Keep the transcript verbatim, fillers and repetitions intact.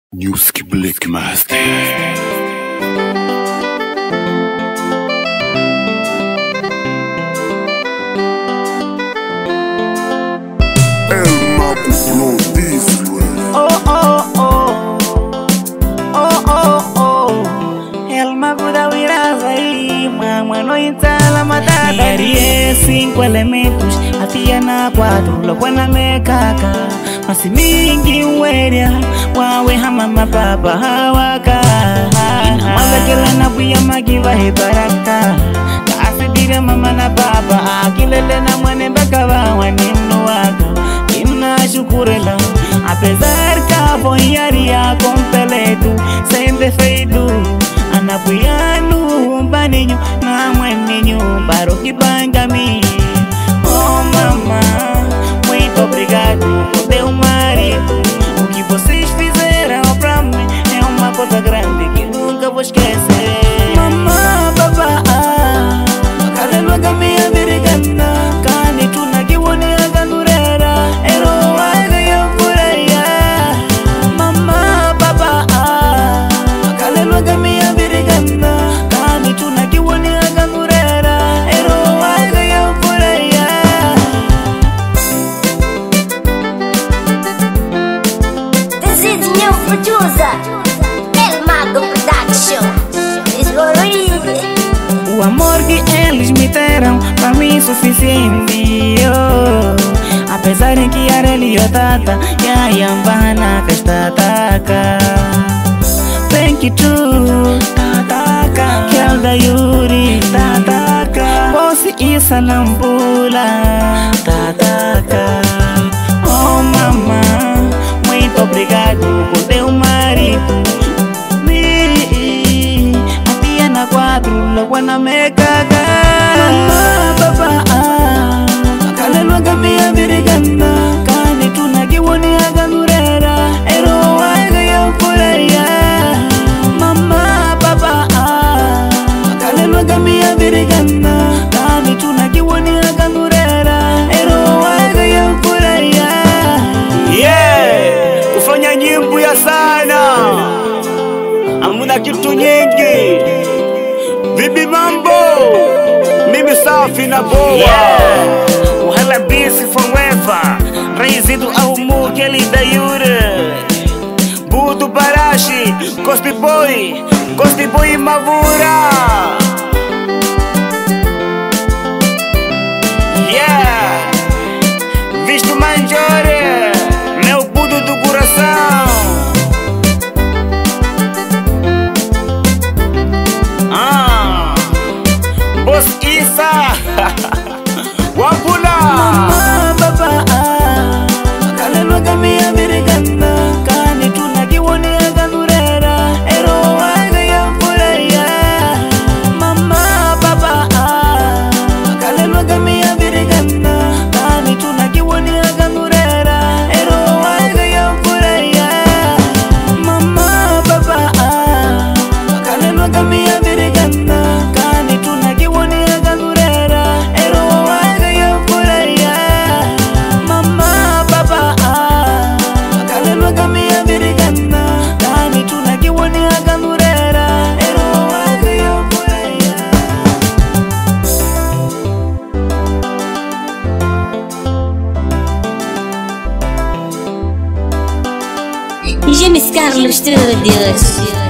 Music Black Master. Oh oh oh, oh oh oh, el mabuda wirazai, mama no intala matada. Niarie cinco elementos, atia na quatro, lo buena me caca. Mas mingi weria, wawe hamama papa hawaka. Manda kila na buya magiva he baraka. Kasidira mama na papa, akilele na mwane bakawa waninu waka. Imna shukurela, apesar ka voyaria completo, sem defeito. Anapuiano baninho, na mweninho, baro que banga mi. Oh mama, muito obrigado por teu marido. O que vocês fizeram pra mim é uma coisa grande que nunca vou esquecer. Mamá, papá, cadê logo minha virgana? Cani tu na que one aga nurera, ero aga eu por aí. Mamá, papá, cadê logo minha virgana? Cani tu na que one aga nurera, ero aga eu por aí. This is new producer, El Mago Production. It's Lorraine. O amor que eles me deram pra mim é suficiente, oh. Apesar em que a reliotata e a yambana castataka. Thank you to tataka, que é o da Yuri tataka. Posse isa lambula tataka. Oh mama, muito obrigado por teu marido. Me atia na quatro, lo buena me caga. Mamá, papá, kale loga minha virgana. Kani tu na que one aga nurera, ero aga eu por aí. Mamá, papá, kale loga minha virgana. Kani tu na que one aga nurera, ero aga eu por aí. Yeah, kufanya nyimbo ya sana, hamuna kitu nyingi. Vipi mambo? Mimi safi na boa. Yeah, uhala busy forever. Reizido ao muque ali da Yura. Budo Barashi, Costi Boy, Costi Boy Mavura. Yeah, visto manjore, meu budo do coração. Ah, Boss Isa, Wapula. Mamá, papá, kale loga minha virgana. Kani tu na que one aga nurera, ero aga eu por aí. Mamá, papá, kale loga minha virgana. Kani tu na que one aga nurera, ero aga eu por aí. Mamá, papá, kale loga minha virgana. Kani tu na que one aga nurera, ero aga eu por aí. Mamá, papá, kale loga minha virgana. Kani tu na que one aga nurera, ero aga eu por aí. James Carlos Studios.